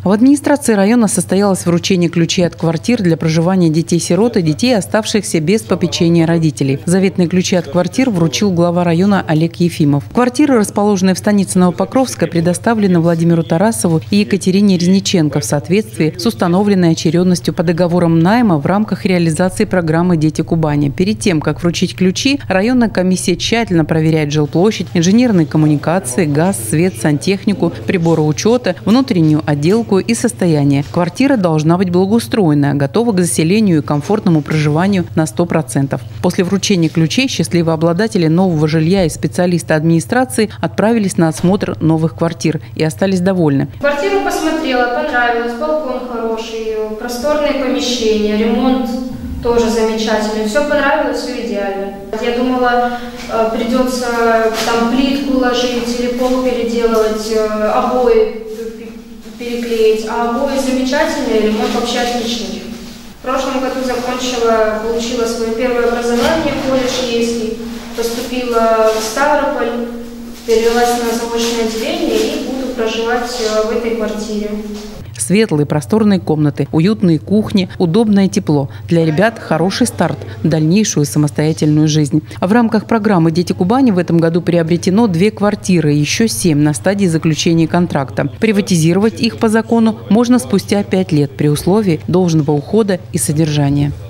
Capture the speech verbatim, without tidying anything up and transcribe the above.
В администрации района состоялось вручение ключей от квартир для проживания детей-сирот и детей, оставшихся без попечения родителей. Заветные ключи от квартир вручил глава района Олег Ефимов. Квартиры, расположенные в станице Новопокровска, предоставлены Владимиру Тарасову и Екатерине Резниченко в соответствии с установленной очередностью по договорам найма в рамках реализации программы «Дети Кубани». Перед тем, как вручить ключи, районная комиссия тщательно проверяет жилплощадь, инженерные коммуникации, газ, свет, сантехнику, приборы учета, внутреннюю отделку и состояние. Квартира должна быть благоустроенная, готова к заселению и комфортному проживанию на сто процентов. После вручения ключей счастливые обладатели нового жилья и специалисты администрации отправились на осмотр новых квартир и остались довольны. Квартиру посмотрела, понравилось, балкон хороший, просторные помещения, ремонт тоже замечательный. Все понравилось, все идеально. Я думала, придется там плитку ложить или пол переделывать, обои переклеить, а обои замечательные, ремонт вообще отличный. В прошлом году закончила, получила свое первое образование в колледж Ейский, поступила в Ставрополь, перевелась на заочное отделение и буду проживать в этой квартире. Светлые, просторные комнаты, уютные кухни, удобное тепло. Для ребят хороший старт в дальнейшую самостоятельную жизнь. В рамках программы «Дети Кубани» в этом году приобретено две квартиры, еще семь на стадии заключения контракта. Приватизировать их по закону можно спустя пять лет при условии должного ухода и содержания.